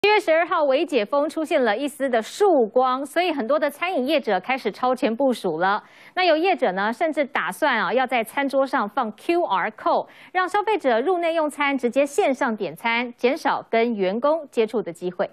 7月12号，微解封出现了一丝的曙光，所以很多的餐饮业者开始超前部署了。那有业者呢，甚至打算要在餐桌上放 QR code， 让消费者入内用餐直接线上点餐，减少跟员工接触的机会。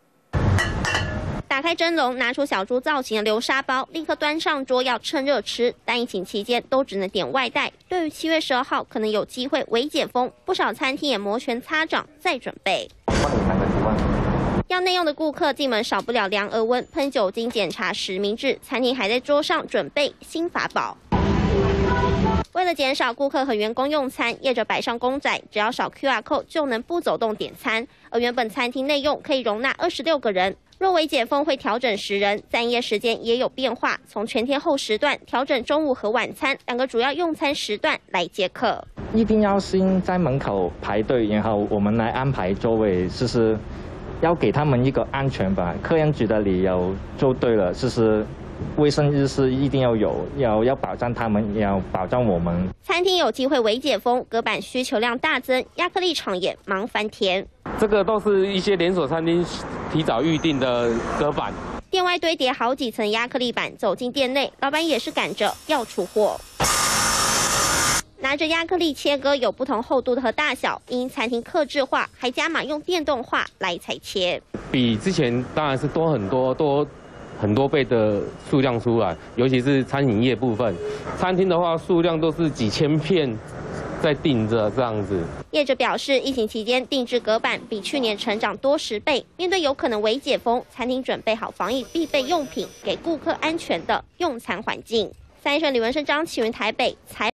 打开蒸笼，拿出小猪造型的流沙包，立刻端上桌，要趁热吃。但疫情期间都只能点外带。对于7月12号可能有机会微解封，不少餐厅也摩拳擦掌，在准备。要内用的顾客进门少不了量额温、喷酒精检查实名制，餐厅还在桌上准备新法宝。 为了减少顾客和员工用餐，业者摆上公仔，只要扫 QR code 就能不走动点餐。而原本餐厅内用可以容纳26个人，若微解封会调整10人，在营业时间也有变化，从全天候时段调整中午和晚餐2个主要用餐时段来接客。 一定要先在门口排队，然后我们来安排座位，就是要给他们一个安全吧。客人觉得你有做对了，就是。 卫生意识一定要有，要保障他们，也要保障我们。 餐厅有机会微解封，隔板需求量大增，亚克力厂也忙翻天。 这个都是一些连锁餐厅提早预定的隔板。 店外堆叠好几层亚克力板，走进店内，老板也是赶着要出货。拿着亚克力切割，有不同厚度的和大小，因餐厅客制化，还加码用电动化来裁切。 比之前当然是多很多倍的数量出来，尤其是餐饮业部分，餐厅的话数量都是几千片在订着这样子。 业者表示，疫情期间定制隔板比去年成长多10倍。面对有可能微解封，餐厅准备好防疫必备用品，给顾客安全的用餐环境。3立省李文生、张启云台北采。